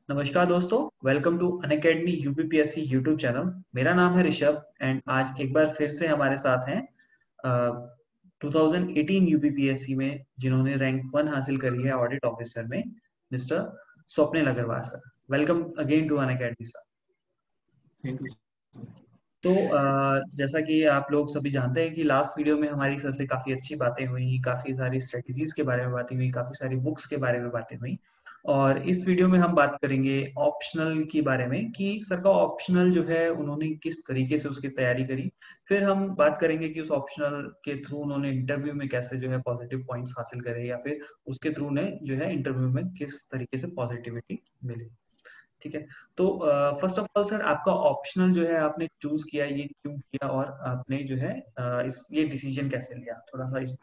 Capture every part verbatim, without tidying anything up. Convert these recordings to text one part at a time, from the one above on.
नमस्कार दोस्तों, welcome to Unacademy UPPSC YouTube channel. मेरा नाम है ऋषभ एंड आज एक बार फिर से हमारे साथ हैं टू थाउजेंड एटीन यूपीपीएससी में जिन्होंने रैंक वन हासिल करी है ऑडिट ऑफिसर में, mister Swapnil Agrawal sir. Welcome again to Unacademy sir. Thank you. तो अ, जैसा कि आप लोग सभी जानते हैं कि लास्ट वीडियो में हमारी सर से काफ़ी अच्छी बातें हुई, काफ़ी सारी स्ट्रेटजीज के बारे में बातें हुई, काफ़ी सारी बुक्स के बारे में बातें हुई। और इस वीडियो में हम बात करेंगे ऑप्शनल के बारे में कि सर का ऑप्शनल जो है उन्होंने किस तरीके से उसकी तैयारी करी। फिर हम बात करेंगे कि उस ऑप्शनल के थ्रू उन्होंने इंटरव्यू में कैसे जो है पॉजिटिव पॉइंट्स हासिल करे, या फिर उसके थ्रू ने जो है इंटरव्यू में किस तरीके से पॉजिटिविटी मिली। ठीक है, तो फर्स्ट ऑफ ऑल सर, आपका ऑप्शनल जो है आपने चूज किया, ये क्यों किया और आपने जो है अ, इस ये डिसीजन कैसे लिया, थोड़ा सा इस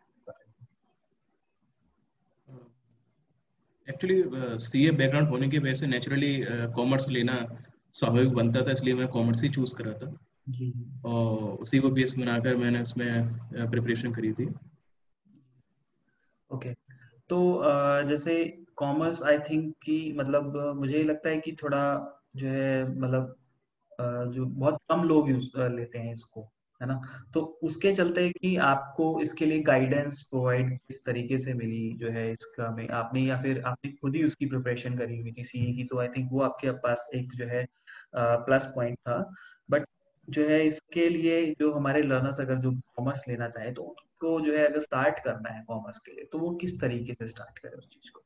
एक्चुअली सीए बैकग्राउंड होने की वजह से नेचुरली कॉमर्स लेना स्वाभाविक बनता था, इसलिए मैं कॉमर्स ही चूज करा था जी। और उसी को बेस बनाकर मैंने इसमें प्रिपरेशन करी थी। ओके, तो अ, जैसे कॉमर्स आई थिंक कि मतलब अ, मुझे लगता है कि थोड़ा जो है मतलब अ, जो बहुत कम लोग यूज लेते हैं इसको, है ना। तो उसके चलते कि आपको इसके लिए गाइडेंस प्रोवाइड किस तरीके से मिली जो है इसका में आपने, या फिर आपने खुद ही उसकी प्रिपरेशन करी हुई थी सीए की, तो आई थिंक वो आपके पास एक जो है प्लस पॉइंट था। बट जो है इसके लिए जो हमारे लर्नर्स अगर जो कॉमर्स लेना चाहे तो उनको जो है अगर स्टार्ट करना है कॉमर्स के लिए तो वो किस तरीके से स्टार्ट करे उस चीज को।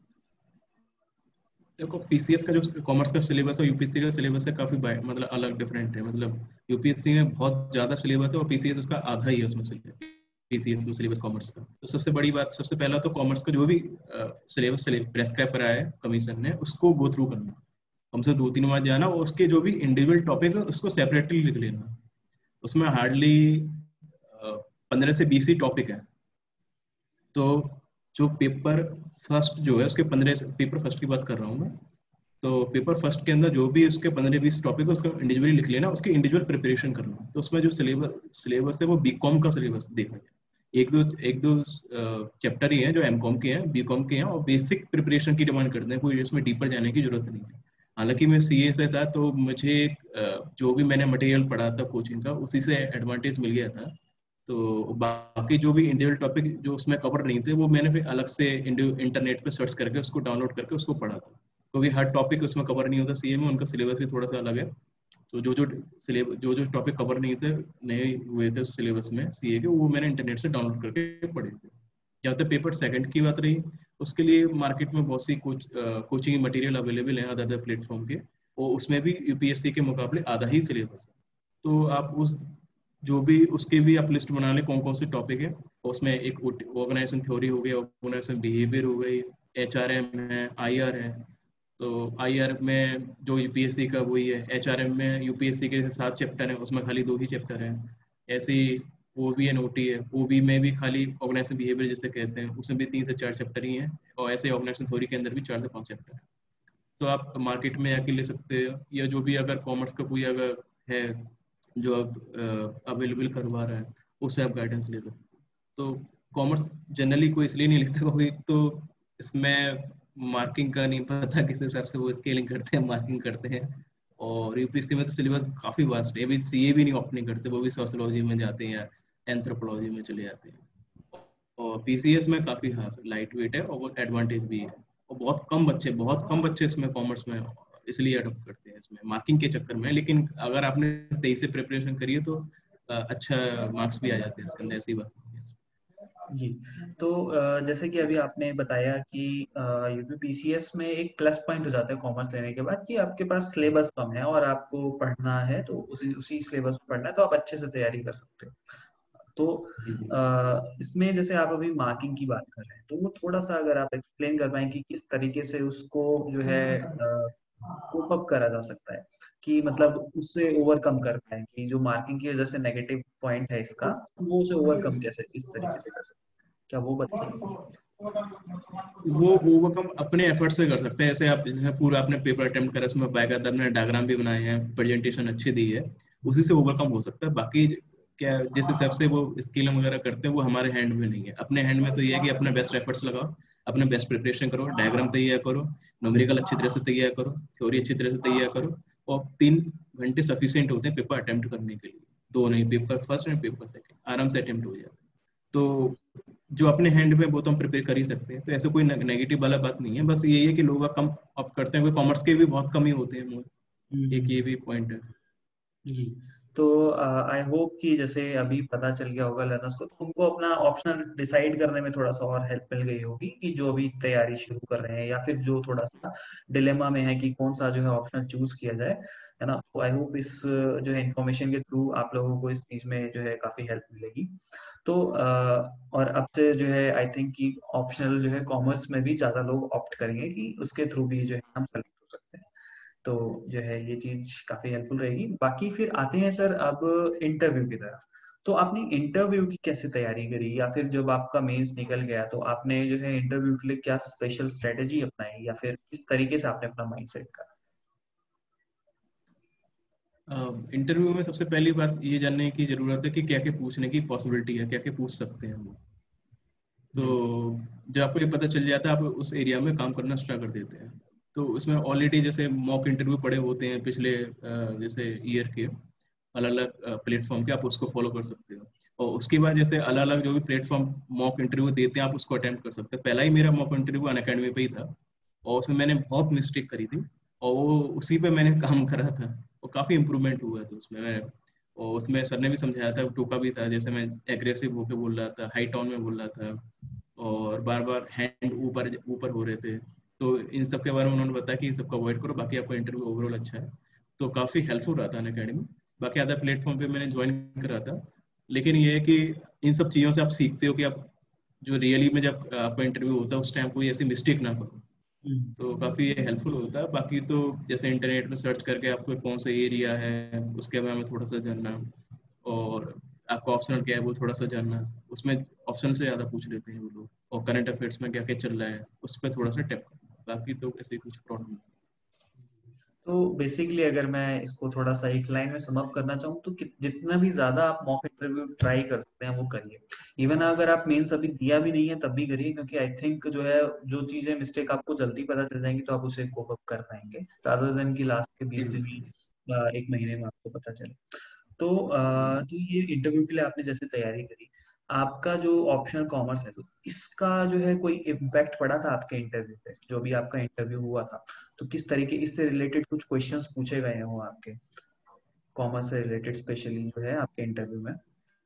देखो, पीसीएस का जो कॉमर्स का सिलेबस है यूपीएससी का सिलेबस है काफी बाइ- मतलब अलग डिफरेंट है। मतलब यूपीएससी में बहुत ज्यादा सिलेबस है और पीसीएस उसका आधा ही है उसमें सिलेबस। पीसीएस में सिलेबस कॉमर्स का तो सबसे बड़ी बात, सबसे पहला तो कॉमर्स का जो भी सिलेबस प्रेस्क्राइब करा है कमीशन ने उसको गो थ्रू करना, हमसे दो तीन बार जाना और उसके जो भी इंडिविजुअल टॉपिक है उसको सेपरेटली लिख लेना। उसमें हार्डली पंद्रह से बीस ही टॉपिक है। तो जो पेपर फर्स्ट जो है उसके पंद्रह पेपर फर्स्ट की बात कर रहा हूँ मैं। तो पेपर फर्स्ट के अंदर जो भी उसके पंद्रह बीस टॉपिक है उसका इंडिविजुअली लिख लेना, उसकी इंडिविजुअल प्रिपरेशन करना। तो उसमें जो सिलेबस सिलेबस है वो बीकॉम का सिलेबस देखा जाए। एक दो एक दो चैप्टर ही हैं जो एमकॉम के हैं, बीकॉम के हैं और बेसिक प्रिपरेशन की डिमांड करते हैं, कोई इसमें डीपर जाने की जरूरत नहीं है। हालांकि मैं सीए से था तो मुझे अ, जो भी मैंने मटेरियल पढ़ा था कोचिंग का उसी से एडवांटेज मिल गया था। तो बाकी जो भी इंडिविजुअल टॉपिक जो उसमें कवर नहीं थे वो मैंने फिर अलग से इंटरनेट पे सर्च करके उसको डाउनलोड करके उसको पढ़ा था, क्योंकि हर टॉपिक उसमें कवर नहीं होता। सीए में उनका सिलेबस भी थोड़ा सा अलग है। तो जो जो सिलेबस जो जो टॉपिक कवर नहीं थे, नए हुए थे उस सिलेबस में सीए के, वो मैंने इंटरनेट से डाउनलोड करके पढ़े थे। जहाँ तक पेपर सेकंड की बात रही, उसके लिए मार्केट में बहुत सी कोच कोचिंग मटेरियल अवेलेबल है अदर अदर प्लेटफॉर्म के, और उसमें भी यूपीएससी के मुकाबले आधा ही सिलेबस है। तो आप उस जो भी उसके भी आप लिस्ट बना लें कौन कौन से टॉपिक है। उसमें एक ऑर्गेनाइजेशन थ्योरी हो गई, ऑर्गेनाइजेशन बिहेवियर हो गई, एच आर एम है, आई आर है। तो आई आर में जो यूपीएससी का वही है, एच आर एम में यूपीएससी के सात चैप्टर हैं, उसमें खाली दो ही चैप्टर हैं। ऐसे ही ओवी एंड ओटी है, ओवी में भी खाली ऑर्गेनाइजेशन बिहेवियर जिसे कहते हैं उसमें भी तीन से चार चैप्टर ही हैं, और ऐसे ऑर्गेनाइजेशन थ्योरी के अंदर भी चार से पांच चैप्टर हैं। तो आप मार्केट में आके ले सकते हो, या जो भी अगर कॉमर्स का कोई अगर है जो अब अवेलेबल करवा रहा है उससे आप गाइडेंस ले सकते हो। तो कॉमर्स जनरली कोई इसलिए नहीं लिखता क्योंकि तो इसमें मार्किंग का नहीं पता किस हिसाब से वो स्केलिंग करते हैं, मार्किंग करते हैं। और यूपीएससी में तो सिलेबस काफी वास्ट है, अभी सीए भी नहीं ओपनिंग करते, वो भी सोशियोलॉजी में जाते हैं या एंथ्रोपोलॉजी में चले जाते हैं। और पीसीएस में काफी हाँ लाइट वेट है और वो एडवांटेज भी है। और बहुत कम बच्चे बहुत कम बच्चे इसमें कॉमर्स में इसलिए अडोप्ट करते हैं इसमें मार्किंग के चक्कर में। लेकिन अगर आपने सही से प्रिपरेशन करी है तो अ, अच्छा मार्क्स भी आ जाते हैं इसके अंदर, ऐसी बात नहीं है। जी, तो अ, जैसे कि अभी आपने बताया कि यूपीपीसीएस में एक प्लस पॉइंट हो जाता है कॉमर्स लेने के बाद कि आपके पास सिलेबस कम है और आपको पढ़ना है तो उसी उसी सिलेबस में पढ़ना है तो आप अच्छे से तैयारी कर सकते हो। तो जी जी। अ, इसमें जैसे आप अभी मार्किंग की बात कर रहे हैं तो वो थोड़ा सा अगर आप एक्सप्लेन कर पाएं कि किस तरीके से उसको जो है कोप अप करा जा सकता है, कि मतलब उससे ओवरकम कर पाए कि जो मार्किंग की वजह से नेगेटिव पॉइंट है इसका, वो उसे ओवरकम कैसे किस तरीके से कर सकते हैं, क्या वो बता सकते हैं। वो ओवरकम अपने एफर्ट से कर सकते हैं। ऐसे आप जैसे पूरा आपने पेपर अटेम्प्ट करा, उसमें बाकायदा आपने डायग्राम भी बनाए हैं, प्रेजेंटेशन अच्छी दी है, उसी से ओवरकम हो सकता है। बाकी क्या जिस हिसाब से वो स्किल वगैरह करते हैं वो हमारे हैंड में नहीं है। अपने हैंड में तो ये है कि अपना बेस्ट एफर्ट्स लगाओ, अपने बेस्ट प्रिपरेशन करो, डायग्राम तैयार करो, न्यूमेरिकल अच्छी तरह से तैयार करो, थ्योरी अच्छी तरह से तैयार करो, और तीन घंटे सफिशिएंट होते हैं पेपर अटेम्प्ट करने के लिए। दो नहीं, पेपर फर्स्ट और पेपर सेकंड आराम से अटेम्प्ट हो जाता है। तो जो अपने हैंड में वो तो हम प्रिपेयर कर ही सकते हैं, तो ऐसे कोई नेगेटिव वाला बात नहीं है। बस यही है कि लोग कम ऑप्ट करते हैं, कॉमर्स के भी बहुत कम ही होते हैं, एक ये भी पॉइंट है जी। तो आई होप कि जैसे अभी पता चल गया होगा लर्नर्स को, तो उनको अपना ऑप्शनल डिसाइड करने में थोड़ा सा और हेल्प मिल गई होगी, कि जो भी तैयारी शुरू कर रहे हैं या फिर जो थोड़ा सा डिलेमा में है कि कौन सा जो है ऑप्शन चूज किया जाए, है ना। तो आई होप इस जो है इंफॉर्मेशन के थ्रू आप लोगों को इस चीज में जो है काफी हेल्प मिलेगी। तो अ, और अब से जो है आई थिंक कि ऑप्शनल जो है कॉमर्स में भी ज्यादा लोग ऑप्ट करेंगे कि उसके थ्रू भी जो है हम सेलेक्ट हो सकते हैं। तो जो है ये चीज काफी हेल्पफुल रहेगी। बाकी फिर आते हैं सर अब इंटरव्यू की तरफ। तो आपने इंटरव्यू की कैसे तैयारी करी, या फिर जब आपका मेंस निकल गया तो आपने जो है इंटरव्यू के लिए क्या स्पेशल स्ट्रेटेजी अपनाई, या फिर किस तरीके से आपने अपना माइंड सेट करा? इंटरव्यू में सबसे पहली बात ये जानने की जरूरत है कि क्या क्या पूछने की पॉसिबिलिटी है, क्या क्या पूछ सकते हैं हम। तो जी। जब आपको ये पता चल जाता है, आप उस एरिया में काम करना स्टार्ट कर देते हैं। तो उसमें ऑलरेडी जैसे मॉक इंटरव्यू पड़े होते हैं पिछले अ, जैसे ईयर के अलग अलग प्लेटफॉर्म के, आप उसको फॉलो कर सकते हो। और उसके बाद जैसे अलग अलग जो भी प्लेटफॉर्म मॉक इंटरव्यू देते हैं, आप उसको अटेम्प्ट कर सकते हैं। पहला ही मेरा मॉक इंटरव्यू अनअकैडमी पे ही था, और उसमें मैंने बहुत मिस्टेक करी थी, और वो उसी पे मैंने काम करा था, और काफ़ी इम्प्रूवमेंट हुआ था उसमें। मैं और उसमें सर ने भी समझाया था, टोका भी था, जैसे मैं एग्रेसिव होकर बोल रहा था, हाई टोन में बोल रहा था, और बार बार हैंड ऊपर ऊपर हो रहे थे। तो इन सब के बारे में उन्होंने बताया कि इन सबको अवॉइड करो, बाकी आपका इंटरव्यू ओवरऑल अच्छा है। तो काफ़ी हेल्पफुल रहा था अनअकैडमी। बाकी अदर प्लेटफॉर्म पे मैंने ज्वाइन करा था। लेकिन ये है कि इन सब चीज़ों से आप सीखते हो कि आप जो रियली में जब आपका इंटरव्यू होता है उस टाइम कोई ऐसी मिस्टेक ना करो। हम्म। तो काफ़ी हेल्पफुल होता है। बाकी तो जैसे इंटरनेट में सर्च करके आपको कौन सा एरिया है उसके बारे में थोड़ा सा जानना, और आपका ऑप्शनल क्या है वो थोड़ा सा जानना। उसमें ऑप्शन से ज़्यादा पूछ लेते हैं वो लोग, और करंट अफेयर्स में क्या क्या चल रहा है उस पर थोड़ा सा टैप करना। बाकी तो ऐसे कुछ प्रॉब्लम नहीं। तो बेसिकली अगर मैं इसको थोड़ा सा एक लाइन में समअप करना चाहूँ, तो कि- जितना भी ज्यादा आप मॉक इंटरव्यू ट्राई कर सकते हैं वो करिए। इवन अगर आप मेंस अभी दिया भी नहीं है तब भी करिए, क्योंकि आई थिंक जो है जो चीजें मिस्टेक आपको जल्दी पता चल जाएंगी तो आप उसे कोप अप कर पाएंगे, रादर देन की लास्ट के बीस दिन ही अ, एक महीने में आपको पता चले। तो अ, तो ये इंटरव्यू के लिए आपने जैसे तैयारी करी, आपका जो ऑप्शनल कॉमर्स है तो इसका जो है कोई इम्पैक्ट पड़ा था आपके इंटरव्यू पे, जो भी आपका इंटरव्यू हुआ था? तो किस तरीके इससे रिलेटेड कुछ क्वेश्चंस पूछे गए हो आपके, कॉमर्स से रिलेटेड स्पेशली जो है आपके इंटरव्यू में?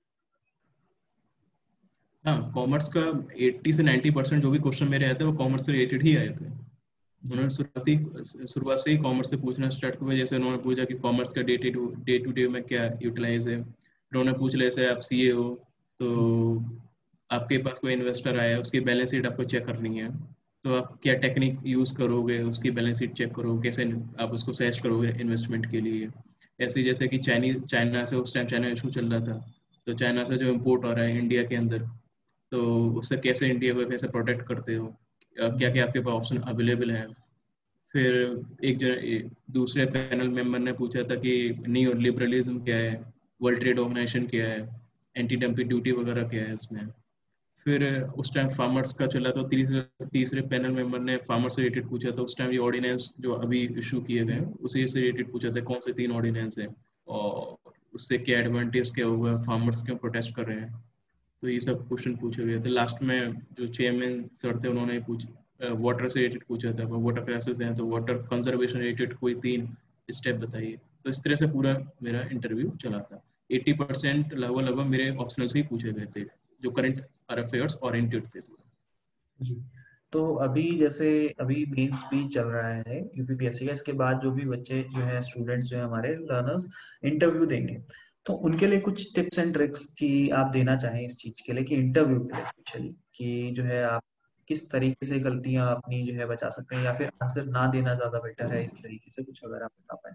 हाँ, कॉमर्स का अस्सी से नब्बे परसेंट जो भी क्वेश्चन मेरे आए थे वो कॉमर्स से रिलेटेड ही आए थे। जी। उन्होंने शुरुआती शुरुआत से ही कॉमर्स से पूछना स्टार्ट किया। जैसे उन्होंने पूछा कि कॉमर्स का day to day to day में क्या यूटिलाइज है। फिर उन्होंने पूछ लिया जैसे आप सीए हो, तो आपके पास कोई इन्वेस्टर आया है, उसकी बैलेंस शीट आपको चेक करनी है, तो आप क्या टेक्निक यूज़ करोगे, उसकी बैलेंस शीट चेक करो, कैसे आप उसको सजेस्ट करोगे इन्वेस्टमेंट के लिए। ऐसे जैसे कि चाइनीज चाइना से उस टाइम चाइना इशू चल रहा था, तो चाइना से जो इम्पोर्ट हो रहा है इंडिया के अंदर, तो उससे कैसे इंडिया को कैसे प्रोटेक्ट करते हो, क्या क्या आपके पास ऑप्शन अवेलेबल है। फिर एक जन ए- दूसरे पैनल मेंबर ने पूछा था कि न्यू लिबरलिज्म क्या है, वर्ल्ड ट्रेड ऑर्गेनाइजेशन क्या है, एंटी डंपिंग ड्यूटी वगैरह क्या है इसमें। फिर उस टाइम फार्मर्स का चला, तो तीसरे तीसरे पैनल मेंबर ने फार्मर्स से रिलेटेड पूछा था। उस टाइम ये ऑर्डिनेंस जो अभी इशू किए गए हैं उसी से रिलेटेड पूछा था, कौन से तीन ऑर्डिनेंस है, और उससे क्या एडवांटेज क्या हुआ, फार्मर्स क्यों प्रोटेस्ट कर रहे हैं। तो ये सब क्वेश्चन पूछे गए थे। लास्ट में जो चेयरमैन सर थे उन्होंने पूछ वाटर से रिलेटेड पूछा था, वाटर क्राइसिस है तो वाटर कंजर्वेशन रिलेटेड कोई तीन स्टेप बताइए। तो इस तरह से पूरा मेरा इंटरव्यू चला था। अस्सी परसेंट लगभग लगभग मेरे ऑप्शनल से ही पूछे गए थे, जो करंट अफेयर्स ओरिएंटेड थे। जी। तो अभी जैसे अभी मेन स्पीच चल रहा है यूपीपीएससी का, इसके बाद जो भी बच्चे जो है स्टूडेंट्स जो है हमारे लर्नर्स इंटरव्यू देंगे, तो उनके लिए कुछ टिप्स एंड ट्रिक्स की आप देना चाहें इस चीज के लिए, कि इंटरव्यू के लिए स्पेशली, कि जो है आप किस तरीके से गलतियां अपनी जो है बचा सकते हैं, या फिर आंसर ना देना ज्यादा बेटर है, इस तरीके से कुछ अगर आप बता पाए।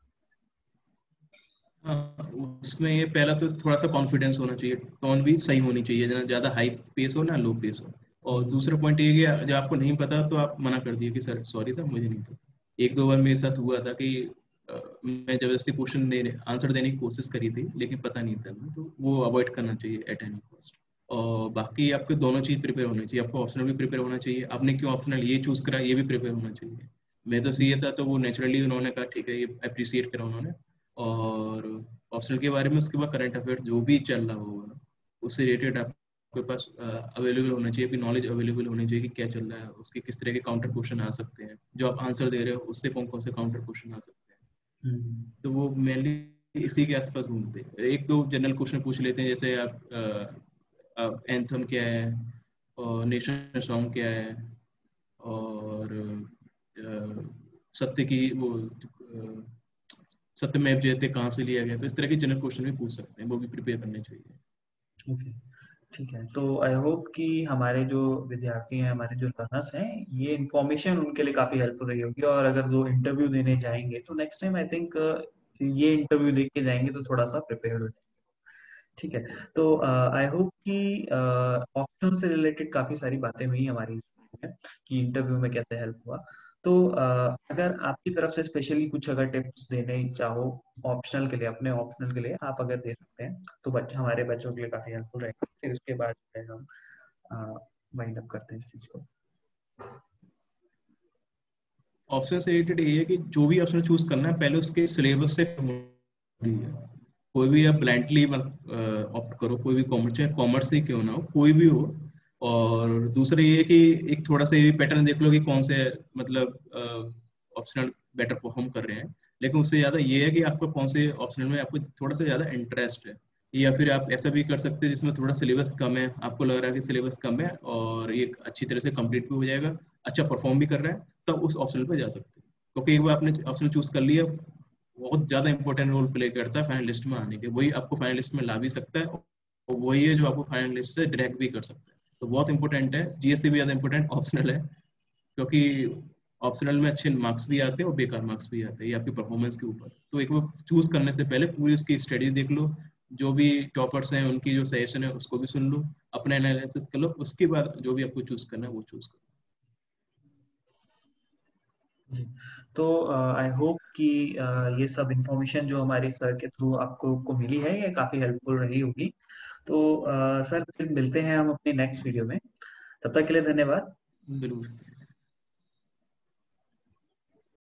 हाँ, उसमें ये पहला तो थोड़ा सा कॉन्फिडेंस होना चाहिए, टोन भी सही होनी चाहिए, ना ज़्यादा हाई पेस हो ना लो पेस हो। और हम्म। दूसरा पॉइंट ये कि जब आपको नहीं पता तो आप मना कर दिए कि सर सॉरी सर मुझे नहीं पता। एक दो बार मेरे साथ हुआ था कि अ, मैं जबरदस्ती क्वेश्चन देने आंसर देने की कोशिश करी थी लेकिन पता नहीं था, तो वो अवॉइड करना चाहिए एट एनी कॉस्ट। और बाकी आपके दोनों चीज प्रिपेयर होनी चाहिए, आपको ऑप्शनल भी प्रिपेयर होना चाहिए, आपने क्यों ऑप्शनल ये चूज करा ये भी प्रिपेयर होना चाहिए। मैं तो सीए था तो वो नेचुरली उन्होंने कहा ठीक है, ये अप्रिशिएट करा उन्होंने। और ऑप्शनल के बारे में उसके बाद करंट अफेयर जो भी चल रहा होगा उससे रिलेटेड आपके पास अवेलेबल होना चाहिए, कि नॉलेज अवेलेबल होनी चाहिए कि क्या चल रहा है, उसके किस तरह के काउंटर क्वेश्चन आ सकते हैं, जो आप आंसर दे रहे हो उससे कौन कौन से काउंटर क्वेश्चन आ सकते हैं। हम्म। तो वो मेनली इसी के आसपास घूमते हैं। एक दो जनरल क्वेश्चन पूछ लेते हैं, जैसे आप एंथम क्या है और नेशनल सॉन्ग क्या है, और अ, सत्य की वो अ, सत्यमेव जयते कहाँ से लिया गया, तो इस तरह के जनरल क्वेश्चन भी पूछ सकते हैं, वो भी प्रिपेयर करने चाहिए। ओके, ठीक है। तो आई होप कि हमारे जो विद्यार्थी हैं, हमारे जो लर्नर्स हैं, ये इन्फॉर्मेशन उनके लिए काफी हेल्पफुल रही होगी। और अगर वो इंटरव्यू देने जाएंगे तो नेक्स्ट टाइम आई थिंक ये इंटरव्यू देख के जाएंगे तो थोड़ा सा प्रिपेयर हो जाएंगे। ठीक है। तो आई होप कि ऑप्शन से रिलेटेड काफी सारी बातें हुई हमारी में, कि इंटरव्यू में कैसे हेल्प हुआ। तो uh, अगर आपकी तरफ से स्पेशली कुछ अगर टिप्स देने चाहो ऑप्शनल के लिए, अपने ऑप्शनल के लिए आप अगर दे सकते हैं तो बच्चा हमारे बच्चों के लिए काफी हेल्पफुल रहेगा। फिर उसके बाद जो है हम वाइंड अप करते हैं इस चीज को। ऑप्शन से रिलेटेड ये है कि जो भी ऑप्शन चूज करना है पहले उसके सिलेबस से है। कोई भी आप ब्लाइंडली मत ऑप्ट करो, कोई भी कॉमर्स, चाहे कॉमर्स ही क्यों ना हो, कोई भी हो। और दूसरा ये है कि एक थोड़ा सा ये पैटर्न देख लो कि कौन से मतलब ऑप्शनल बेटर परफॉर्म कर रहे हैं। लेकिन उससे ज्यादा ये है कि आपको कौन से ऑप्शनल में आपको थोड़ा सा ज्यादा इंटरेस्ट है। या फिर आप ऐसा भी कर सकते हैं जिसमें थोड़ा सिलेबस कम है, आपको लग रहा है कि सिलेबस कम है और ये अच्छी तरह से कंप्लीट भी हो जाएगा, अच्छा परफॉर्म भी कर रहा है, तब उस ऑप्शन पे जा सकते हैं। क्योंकि एक बार आपने ऑप्शन चूज कर लिया, बहुत ज्यादा इंपॉर्टेंट रोल प्ले करता है फाइनल लिस्ट में आने के। वही आपको फाइनल लिस्ट में ला भी सकता है और वही है जो आपको फाइनल लिस्ट से डायरेक्ट भी कर सकता है। तो बहुत इंपॉर्टेंट है, जीएस से भी ज्यादा इंपॉर्टेंट ऑप्शनल है, क्योंकि ऑप्शनल में अच्छे मार्क्स भी आते हैं और बेकार मार्क्स भी आते हैं, ये आपकी परफॉर्मेंस के ऊपर। तो एक बार चूज करने से पहले पूरी उसकी स्टडी देख लो, जो भी टॉपर्स हैं उनकी जो सजेशन है उसको भी सुन लो, अपना एनालिसिस कर लो, उसके बाद जो भी आपको चूज करना है वो चूज करो। जी। तो आई होप कि uh, ये सब इंफॉर्मेशन जो हमारे सर के थ्रू आपको को मिली है ये काफी हेल्पफुल रही होगी। तो सर फिर मिलते हैं हम अपने नेक्स्ट वीडियो में। तब तक के लिए धन्यवाद। जरूर।